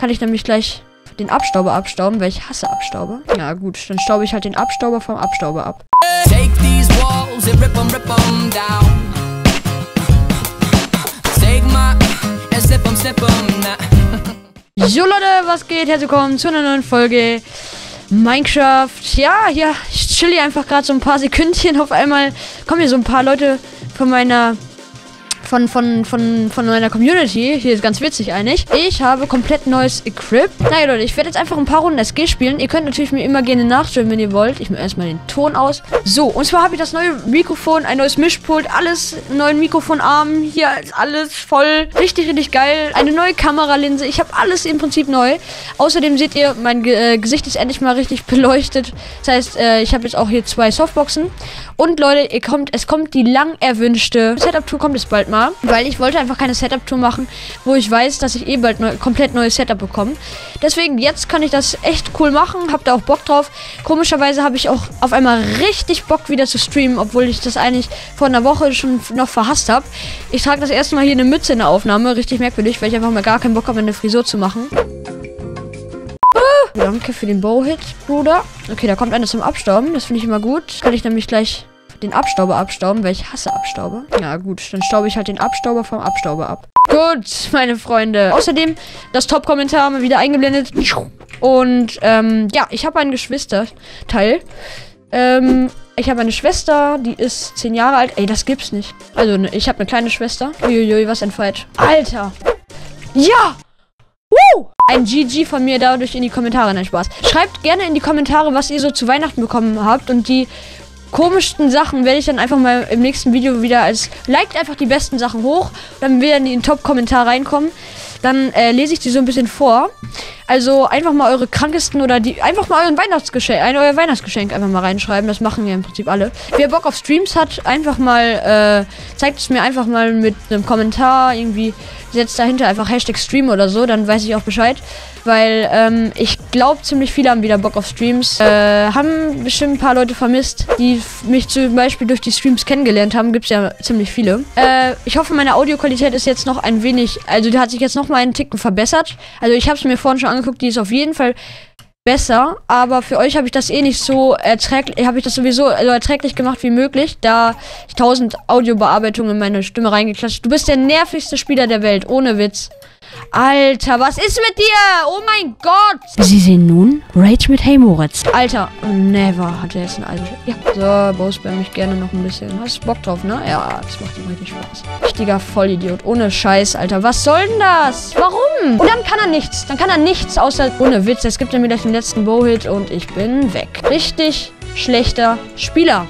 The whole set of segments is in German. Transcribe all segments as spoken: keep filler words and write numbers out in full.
kann ich nämlich gleich den Abstauber abstauben, weil ich hasse Abstauber. Ja gut, dann staube ich halt den Abstauber vom Abstauber ab. Take these walls and rip 'em, rip 'em down. Take my and slip 'em, slip 'em now. Jo Leute, was geht? Herzlich willkommen zu einer neuen Folge Minecraft. Ja, ja, ich chill hier einfach gerade so ein paar Sekündchen. Auf einmal kommen hier so ein paar Leute von meiner Von, von, von, von meiner Community. Hier ist ganz witzig eigentlich. Ich habe komplett neues Equip. Naja, Leute, ich werde jetzt einfach ein paar Runden S G spielen. Ihr könnt natürlich mir immer gerne nachstellen, wenn ihr wollt. Ich mache erstmal den Ton aus. So, und zwar habe ich das neue Mikrofon, ein neues Mischpult, alles, einen neuen Mikrofonarm. Hier ist alles voll. Richtig, richtig geil. Eine neue Kameralinse. Ich habe alles im Prinzip neu. Außerdem seht ihr, mein äh, Gesicht ist endlich mal richtig beleuchtet. Das heißt, äh, ich habe jetzt auch hier zwei Softboxen. Und Leute, ihr kommt, es kommt die lang erwünschte Setup-Tour, kommt es bald mal. Weil ich wollte einfach keine Setup-Tour machen, wo ich weiß, dass ich eh bald neu, komplett neues Setup bekomme. Deswegen, jetzt kann ich das echt cool machen. Hab da auch Bock drauf. Komischerweise habe ich auch auf einmal richtig Bock wieder zu streamen, obwohl ich das eigentlich vor einer Woche schon noch verhasst habe. Ich trage das erste Mal hier eine Mütze in der Aufnahme. Richtig merkwürdig, weil ich einfach mal gar keinen Bock habe, eine Frisur zu machen. Uh, danke für den Bow-Hit, Bruder. Okay, da kommt einer zum Abstauben. Das finde ich immer gut. Kann ich nämlich gleich den Abstauber abstauben, weil ich hasse Abstauber. Ja gut, dann staube ich halt den Abstauber vom Abstauber ab. Gut, meine Freunde. Außerdem das Top-Kommentar mal wieder eingeblendet. Und ähm, ja, ich habe ein Geschwisterteil. Ähm, ich habe eine Schwester, die ist zehn Jahre alt. Ey, das gibt's nicht. Also, ne, ich habe eine kleine Schwester. Uiuiui, was ein Fight. Alter. Ja! Woo! Ein G G von mir dadurch in die Kommentare. Nein, Spaß. Schreibt gerne in die Kommentare, was ihr so zu Weihnachten bekommen habt. Und die komischsten Sachen werde ich dann einfach mal im nächsten Video wieder als... Liked einfach die besten Sachen hoch, dann werden die in den Top-Kommentar reinkommen. Dann äh, lese ich die so ein bisschen vor. Also einfach mal eure krankesten oder die... Einfach mal euren Weihnachtsgeschenk, ein euer Weihnachtsgeschenk einfach mal reinschreiben. Das machen wir im Prinzip alle. Wer Bock auf Streams hat, einfach mal... Äh, zeigt es mir einfach mal mit einem Kommentar. Irgendwie setzt dahinter einfach Hashtag Stream oder so. Dann weiß ich auch Bescheid. Weil ähm, ich glaube, ziemlich viele haben wieder Bock auf Streams. Äh, haben bestimmt ein paar Leute vermisst, die mich zum Beispiel durch die Streams kennengelernt haben. Gibt es ja ziemlich viele. Äh, ich hoffe, meine Audioqualität ist jetzt noch ein wenig... Also die hat sich jetzt noch mal einen Ticken verbessert. Also ich habe es mir vorhin schon angeguckt. Die ist auf jeden Fall besser. Aber für euch habe ich das eh nicht so erträglich... Habe ich das sowieso so erträglich gemacht wie möglich. Da ich tausend Audiobearbeitungen in meine Stimme reingeklatscht. Du bist der nervigste Spieler der Welt. Ohne Witz. Alter, was ist mit dir? Oh mein Gott! Sie sehen nun Rage mit Hey Moritz. Alter, never hat er jetzt ein altes... Ja, so, Bowspam mich gerne noch ein bisschen. Hast du Bock drauf, ne? Ja, das macht ihm richtig Spaß. Richtiger Vollidiot. Ohne Scheiß, Alter. Was soll denn das? Warum? Und dann kann er nichts. Dann kann er nichts außer... Ohne Witz, jetzt gibt er mir gleich den letzten Bow-Hit und ich bin weg. Richtig schlechter Spieler.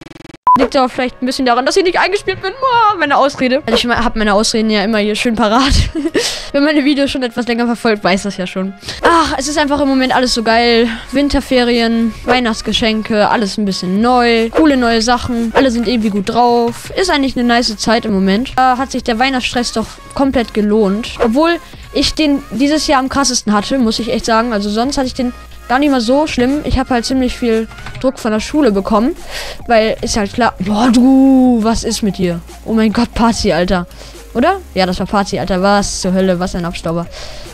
Liegt aber vielleicht ein bisschen daran, dass ich nicht eingespielt bin. Oh, meine Ausrede. Also ich habe meine Ausreden ja immer hier schön parat. Wenn meine Videos schon etwas länger verfolgt, weiß das ja schon. Ach, es ist einfach im Moment alles so geil. Winterferien, Weihnachtsgeschenke, alles ein bisschen neu. Coole neue Sachen. Alle sind irgendwie gut drauf. Ist eigentlich eine nice Zeit im Moment. Da hat sich der Weihnachtsstress doch komplett gelohnt. Obwohl ich den dieses Jahr am krassesten hatte, muss ich echt sagen. Also sonst hatte ich den... Gar nicht mal so schlimm. Ich habe halt ziemlich viel Druck von der Schule bekommen. Weil ist halt klar. Boah, du, was ist mit dir? Oh mein Gott, Party, Alter. Oder? Ja, das war Party, Alter. Was zur Hölle? Was ein Abstauber.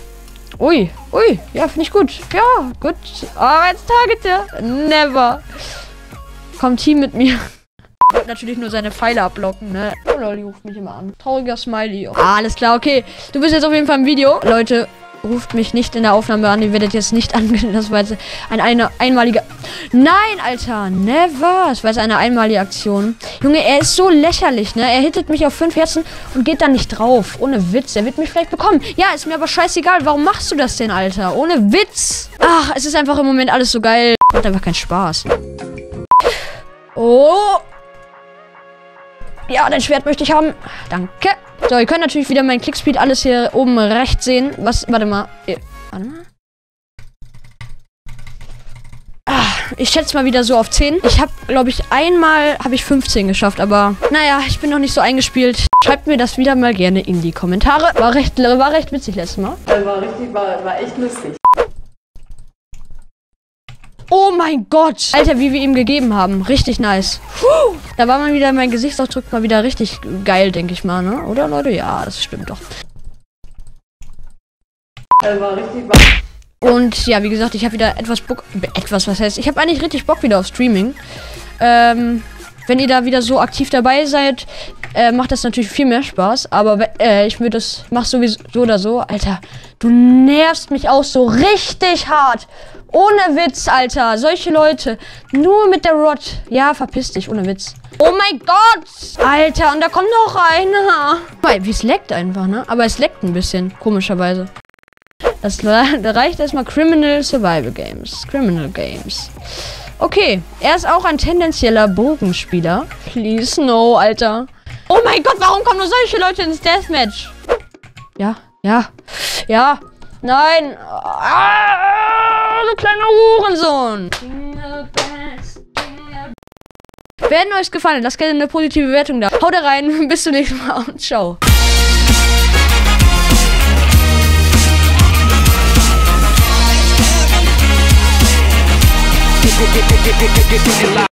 Ui, ui. Ja, finde ich gut. Ja, gut. Aber jetzt target er. Never. Komm, Team mit mir. Ich wollte natürlich nur seine Pfeile abblocken, ne? Oh, Lolli ruft mich immer an. Trauriger Smiley. Ah, alles klar, okay. Du bist jetzt auf jeden Fall im Video. Leute, ruft mich nicht in der Aufnahme an. Ihr werdet jetzt nicht angenommen. Das war jetzt ein, eine einmalige... Nein, Alter. Never. Das war jetzt eine einmalige Aktion. Junge, er ist so lächerlich, ne? Er hittet mich auf fünf Herzen und geht dann nicht drauf. Ohne Witz. Er wird mich vielleicht bekommen. Ja, ist mir aber scheißegal. Warum machst du das denn, Alter? Ohne Witz. Ach, es ist einfach im Moment alles so geil. Macht einfach keinen Spaß. Oh. Ja, dein Schwert möchte ich haben. Danke. So, ihr könnt natürlich wieder mein Clickspeed alles hier oben rechts sehen. Was, warte mal. Warte mal. Ah, ich schätze mal wieder so auf zehn. Ich habe, glaube ich, einmal habe ich fünfzehn geschafft, aber naja, ich bin noch nicht so eingespielt. Schreibt mir das wieder mal gerne in die Kommentare. War recht, war recht witzig letztes Mal. War richtig, war, war echt lustig. Oh mein Gott. Alter, wie wir ihm gegeben haben. Richtig nice. Puh. Da war mal wieder mein Gesichtsausdruck mal wieder richtig geil, denke ich mal, ne? Oder, Leute? Ja, das stimmt doch. Das war richtig wahr. Und ja, wie gesagt, ich habe wieder etwas Bock. Etwas, was heißt? Ich habe eigentlich richtig Bock wieder auf Streaming. Ähm, wenn ihr da wieder so aktiv dabei seid, äh, macht das natürlich viel mehr Spaß. Aber äh, ich würde das, mach sowieso so oder so. Alter, du nervst mich auch so richtig hart. Ohne Witz, Alter. Solche Leute. Nur mit der Rod. Ja, verpiss dich, ohne Witz. Oh mein Gott! Alter, und da kommt noch einer. Weil, wie es leckt einfach, ne? Aber es leckt ein bisschen, komischerweise. Das da reicht erstmal Criminal Survival Games. Criminal Games. Okay, er ist auch ein tendenzieller Bogenspieler. Please no, Alter. Oh mein Gott, warum kommen nur solche Leute ins Deathmatch? Ja, ja, ja. Nein. Ah, du kleiner Hurensohn. Wenn euch gefallen, lasst gerne eine positive Bewertung da. Haut rein, bis zum nächsten Mal und ciao.